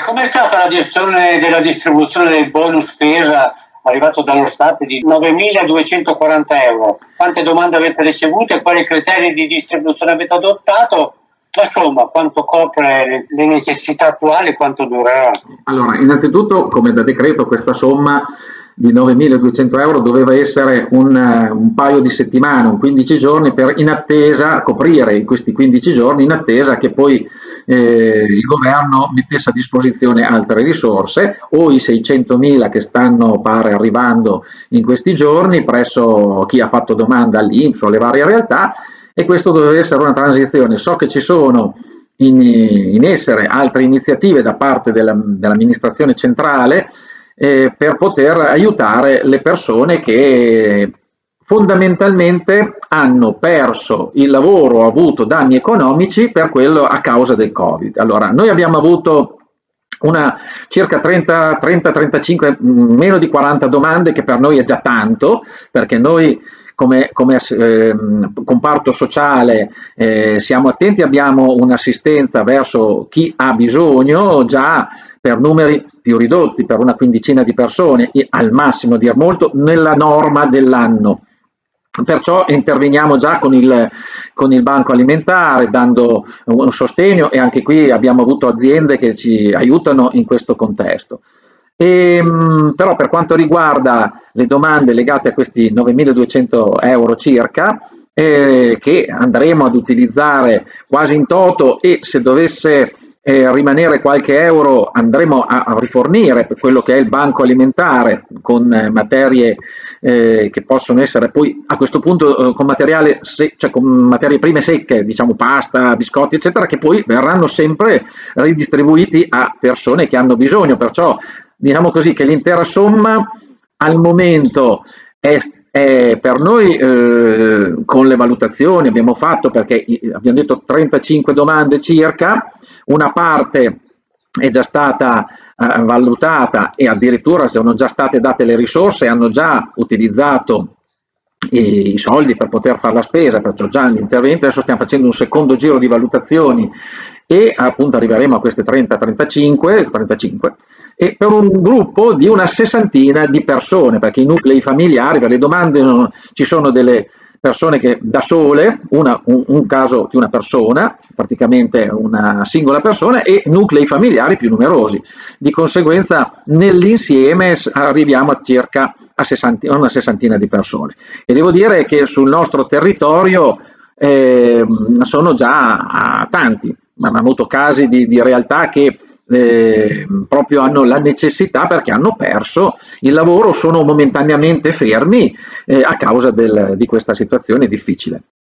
Com'è stata la gestione della distribuzione del bonus spesa arrivato dallo Stato di 9.240 euro? Quante domande avete ricevuto e quali criteri di distribuzione avete adottato? Insomma, quanto copre le necessità attuali e quanto durerà? Allora, innanzitutto, come da decreto, questa somma di 9.200 euro doveva essere un paio di settimane, un 15 giorni, per in attesa, coprire questi 15 giorni in attesa che poi il governo mettesse a disposizione altre risorse, o i 600.000 che stanno pare arrivando in questi giorni presso chi ha fatto domanda all'INPS o alle varie realtà, e questo doveva essere una transizione. So che ci sono in essere altre iniziative da parte dell'amministrazione centrale per poter aiutare le persone che fondamentalmente hanno perso il lavoro o avuto danni economici per quello a causa del Covid. Allora, noi abbiamo avuto circa 30-35, meno di 40 domande, che per noi è già tanto, perché noi come comparto sociale siamo attenti, abbiamo un'assistenza verso chi ha bisogno già per numeri più ridotti, per una quindicina di persone, al massimo, a dir molto, nella norma dell'anno. Perciò interveniamo già con il banco alimentare, dando un sostegno, e anche qui abbiamo avuto aziende che ci aiutano in questo contesto. Però per quanto riguarda le domande legate a questi 9.200 euro circa, che andremo ad utilizzare quasi in toto, e se dovesse rimanere qualche euro andremo a rifornire per quello che è il banco alimentare con materie che possono essere poi a questo punto con con materie prime secche, diciamo pasta, biscotti eccetera, che poi verranno sempre ridistribuiti a persone che hanno bisogno. Perciò diciamo così che l'intera somma al momento è per noi, con le valutazioni abbiamo fatto, perché abbiamo detto 35 domande circa, una parte è già stata valutata e addirittura sono già state date le risorse, hanno già utilizzato i soldi per poter fare la spesa, perciò già l'intervento. Adesso stiamo facendo un secondo giro di valutazioni e appunto arriveremo a queste 35, e per un gruppo di una sessantina di persone, perché i nuclei familiari, per le domande ci sono delle persone che da sole, un caso di una persona, praticamente una singola persona, e nuclei familiari più numerosi. Di conseguenza nell'insieme arriviamo a circa una sessantina di persone. E devo dire che sul nostro territorio sono già tanti, ma hanno avuto casi di realtà che proprio hanno la necessità, perché hanno perso il lavoro, sono momentaneamente fermi a causa di questa situazione difficile.